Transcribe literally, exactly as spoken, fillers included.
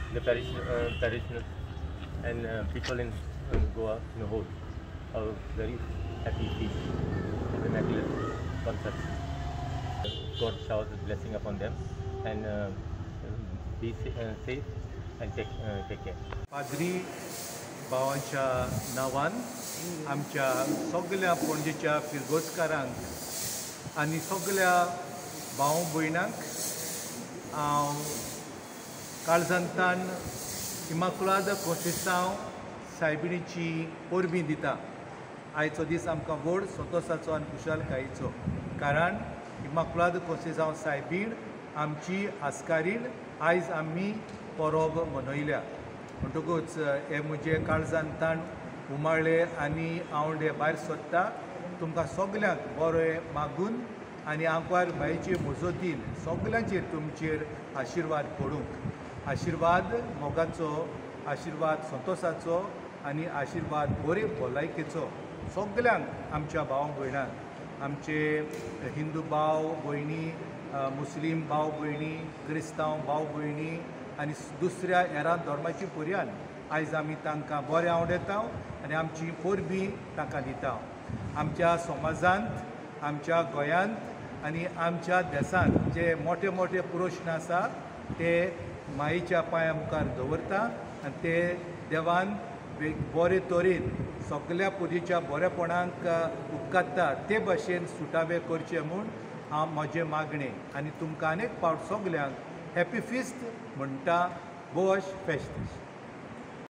the parish, uh, parishioners and uh, people in uh, Goa in the whole are very happy feast of the Immaculate Conception. God showers His blessing upon them and uh, be sa- uh, safe and take, uh, take care. पाद्री भावांच्या नांवान आमच्या सगळ्या पणजेच्या फिरगोसकारांक आनी सगळ्या भाव भयणांक हांव काळजांतान इमाकुलाद कोसेसांव सायबिणीची परबीं दिता. आयचो दीस आमकां व्हड संतोशाचो आनी खुशालकायेचो, कारण इमाकुलाद कोसेसांव सायबीण आमची आस्कारीण आयज आमी परब मनयल्या. म्हणटकूच हे म्हजे काळजांतान उमाळ्ळे आनी हांव हे भायर सोदता तुमकां सगल्यांक बरें मागून आनी आंकवार बायचे मजतीन सगल्यांचेर तुमचेर आशिर्वाद पडूंक. आशिर्वाद मोगाचो, आशिर्वाद संतोशाचो आनी आशिर्वाद बरे भलायकेचो सगल्यांक आमच्या भाव भयणांक, आमचे हिंदू भाव भयणी, मुस्लीम भाव भयणी, क्रिस्तांव भाव भयणी आनी दुसऱ्या हेरां धर्माची पर्यान आयज आमी तांकां बरें आवडयता आनी आमची परबीं तांकां दिता. आमच्या समाजांत, आमच्या गोंयांत आनी आमच्या देशांत जे मोठे मोठे प्रश्न आसा ते मायेच्या पांया मुखार दवरता आनी ते देवान बरे तरेन सगळ्या पुजेच्या बरेपणांक उपकारता ते भाशेन सुटावे करचे म्हूण हांव म्हजें मागणें आनी तुमकां अनेक फावट सगल्यांक हॅपी फिस्ट म्हणटा. बोश फेस्तीस.